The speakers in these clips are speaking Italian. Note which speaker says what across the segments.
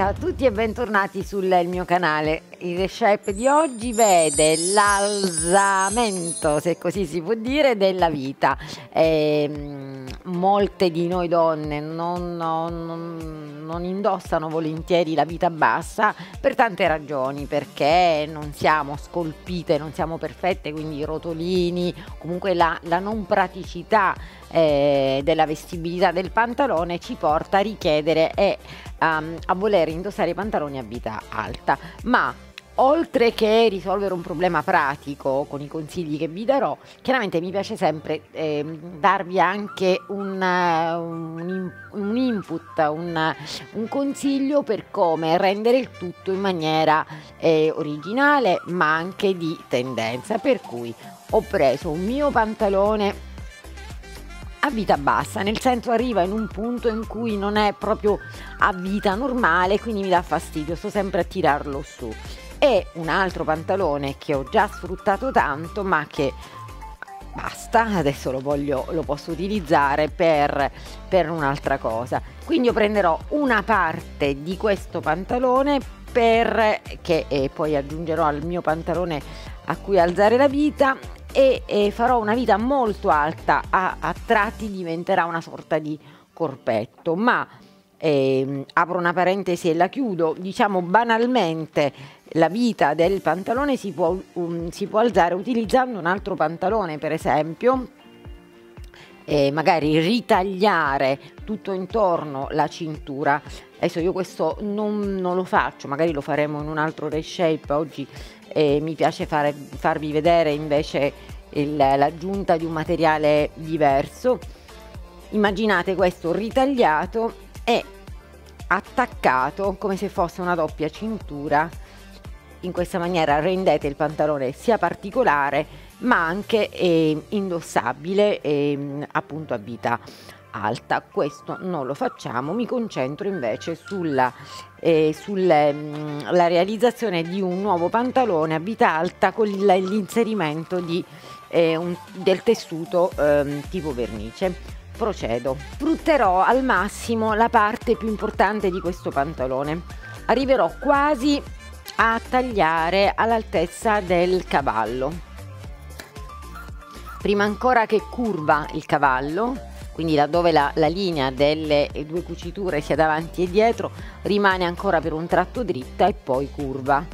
Speaker 1: Ciao a tutti e bentornati sul mio canale. Il recipe di oggi vede l'alzamento, se così si può dire, della vita. Molte di noi donne non indossano volentieri la vita bassa per tante ragioni, perché non siamo scolpite, non siamo perfette, quindi i rotolini, comunque la non praticità della vestibilità del pantalone ci porta a richiedere e a voler indossare i pantaloni a vita alta. Ma oltre che risolvere un problema pratico con i consigli che vi darò, chiaramente mi piace sempre darvi anche un input, un consiglio per come rendere il tutto in maniera originale, ma anche di tendenza. Per cui ho preso un mio pantalone a vita bassa, nel senso arriva in un punto in cui non è proprio a vita normale, quindi mi dà fastidio, sto sempre a tirarlo su. E un altro pantalone che ho già sfruttato tanto, ma che basta, adesso lo posso utilizzare per un'altra cosa. Quindi io prenderò una parte di questo pantalone che poi aggiungerò al mio pantalone a cui alzare la vita, e farò una vita molto alta, a tratti diventerà una sorta di corpetto. Ma apro una parentesi e la chiudo, diciamo banalmente la vita del pantalone si può alzare utilizzando un altro pantalone, per esempio, magari ritagliare tutto intorno la cintura. Adesso io questo non lo faccio, magari lo faremo in un altro reshape. Oggi mi piace farvi vedere invece l'aggiunta di un materiale diverso. Immaginate questo ritagliato e attaccato come se fosse una doppia cintura. In questa maniera rendete il pantalone sia particolare ma anche indossabile appunto a vita alta. Questo non lo facciamo, mi concentro invece sulla realizzazione di un nuovo pantalone a vita alta con l'inserimento del tessuto tipo vernice. Procedo. Sfrutterò al massimo la parte più importante di questo pantalone. Arriverò quasi a tagliare all'altezza del cavallo. Prima ancora che curva il cavallo, quindi laddove la linea delle due cuciture sia davanti e dietro, rimane ancora per un tratto dritta e poi curva.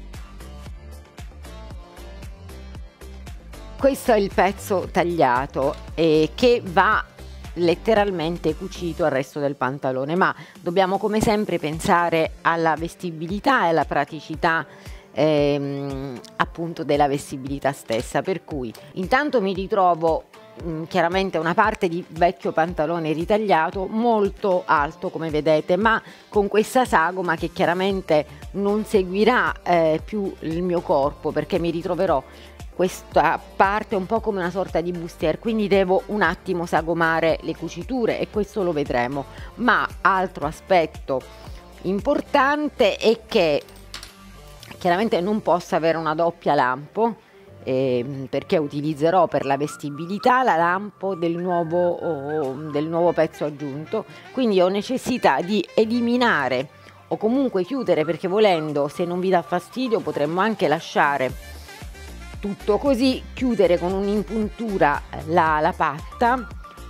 Speaker 1: Questo è il pezzo tagliato che va letteralmente cucito al resto del pantalone, ma dobbiamo come sempre pensare alla vestibilità e alla praticità appunto della vestibilità stessa. Per cui intanto mi ritrovo chiaramente una parte di vecchio pantalone ritagliato molto alto, come vedete, ma con questa sagoma che chiaramente non seguirà più il mio corpo, perché mi ritroverò questa parte un po' come una sorta di bustier, quindi devo un attimo sagomare le cuciture e questo lo vedremo. Ma altro aspetto importante è che chiaramente non posso avere una doppia lampo, perché utilizzerò per la vestibilità la lampo del nuovo pezzo aggiunto, quindi ho necessità di eliminare o comunque chiudere, perché volendo, se non vi dà fastidio, potremmo anche lasciare tutto così, chiudere con un'impuntura la patta,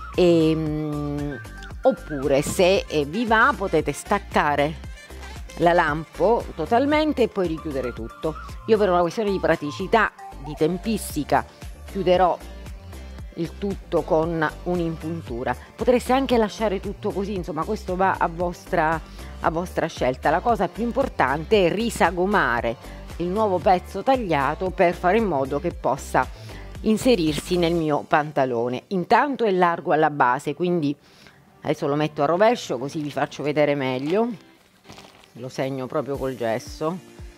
Speaker 1: oppure se vi va potete staccare la lampo totalmente e poi richiudere tutto. Io per una questione di praticità, di tempistica, chiuderò il tutto con un'impuntura. Potreste anche lasciare tutto così, insomma questo va a vostra scelta. La cosa più importante è risagomare il nuovo pezzo tagliato per fare in modo che possa inserirsi nel mio pantalone. Intanto è largo alla base, quindi adesso lo metto a rovescio così vi faccio vedere meglio. Lo segno proprio col gesso.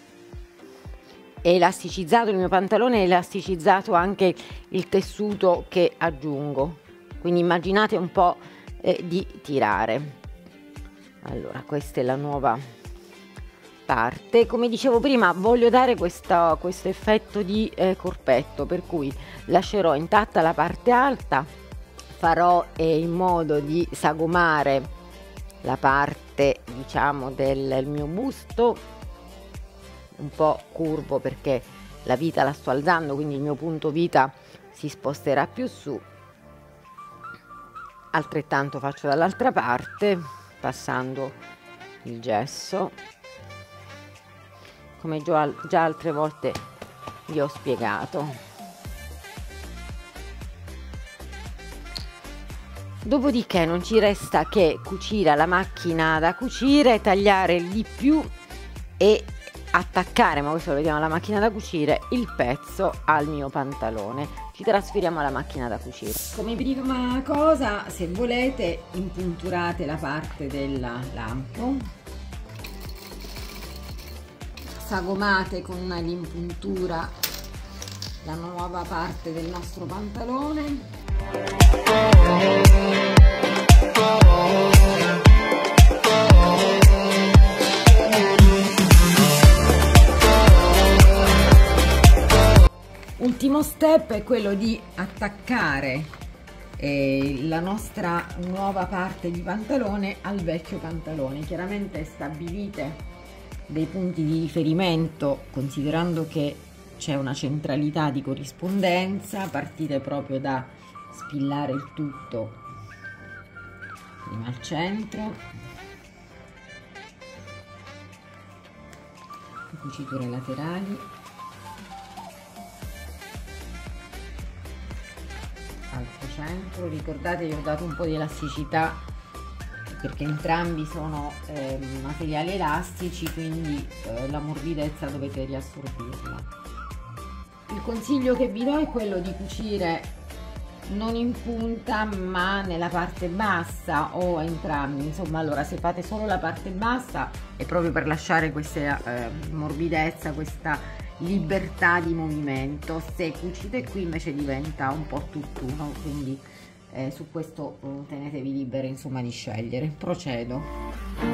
Speaker 1: È elasticizzato il mio pantalone, è elasticizzato anche il tessuto che aggiungo, quindi immaginate un po' di tirare. Allora, questa è la nuova parte. Come dicevo prima, voglio dare questo effetto di corpetto, per cui lascerò intatta la parte alta, farò in modo di sagomare la parte, diciamo, del mio busto, un po' curvo perché la vita la sto alzando, quindi il mio punto vita si sposterà più su. Altrettanto faccio dall'altra parte, passando il gesso, come già altre volte vi ho spiegato. Dopodiché non ci resta che cucire alla macchina da cucire, tagliare di più e attaccare, ma questo lo vediamo alla macchina da cucire, il pezzo al mio pantalone. Ci trasferiamo alla macchina da cucire. Come prima cosa, se volete, impunturate la parte della lampo, sagomate con l'impuntura la nuova parte del nostro pantalone. Ultimo step è quello di attaccare la nostra nuova parte di pantalone al vecchio pantalone. Chiaramente stabilite dei punti di riferimento, considerando che c'è una centralità di corrispondenza. Partite proprio da spillare il tutto prima al centro, cuciture laterali, altro centro. Ricordate, vi ho dato un po' di elasticità perché entrambi sono materiali elastici, quindi la morbidezza dovete riassorbirla. Il consiglio che vi do è quello di cucire non in punta ma nella parte bassa o entrambi, insomma. Allora, se fate solo la parte bassa è proprio per lasciare questa morbidezza, questa libertà di movimento. Se cucite qui invece diventa un po' tutt'uno, quindi su questo tenetevi libere, insomma, di scegliere. Procedo.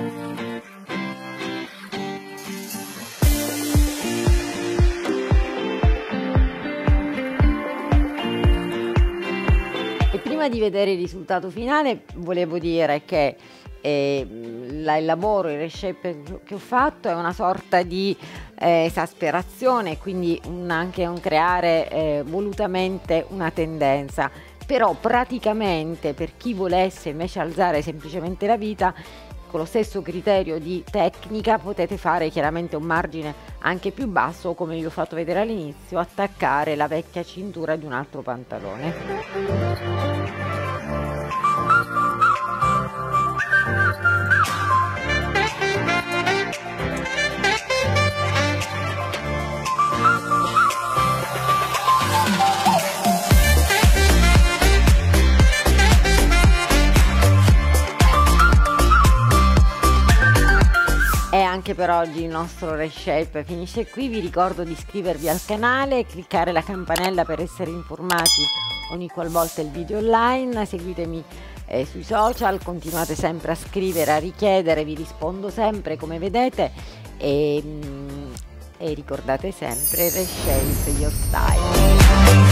Speaker 1: Prima di vedere il risultato finale volevo dire che il lavoro, il reshape che ho fatto è una sorta di esasperazione, quindi anche un creare volutamente una tendenza, però praticamente per chi volesse invece alzare semplicemente la vita, con lo stesso criterio di tecnica potete fare chiaramente un margine anche più basso, come vi ho fatto vedere all'inizio, attaccare la vecchia cintura di un altro pantalone. Anche per oggi il nostro reshape finisce qui. Vi ricordo di iscrivervi al canale, cliccare la campanella per essere informati ogni qualvolta il video online. Seguitemi sui social, continuate sempre a scrivere, a richiedere, vi rispondo sempre come vedete, e ricordate sempre: reshape your style.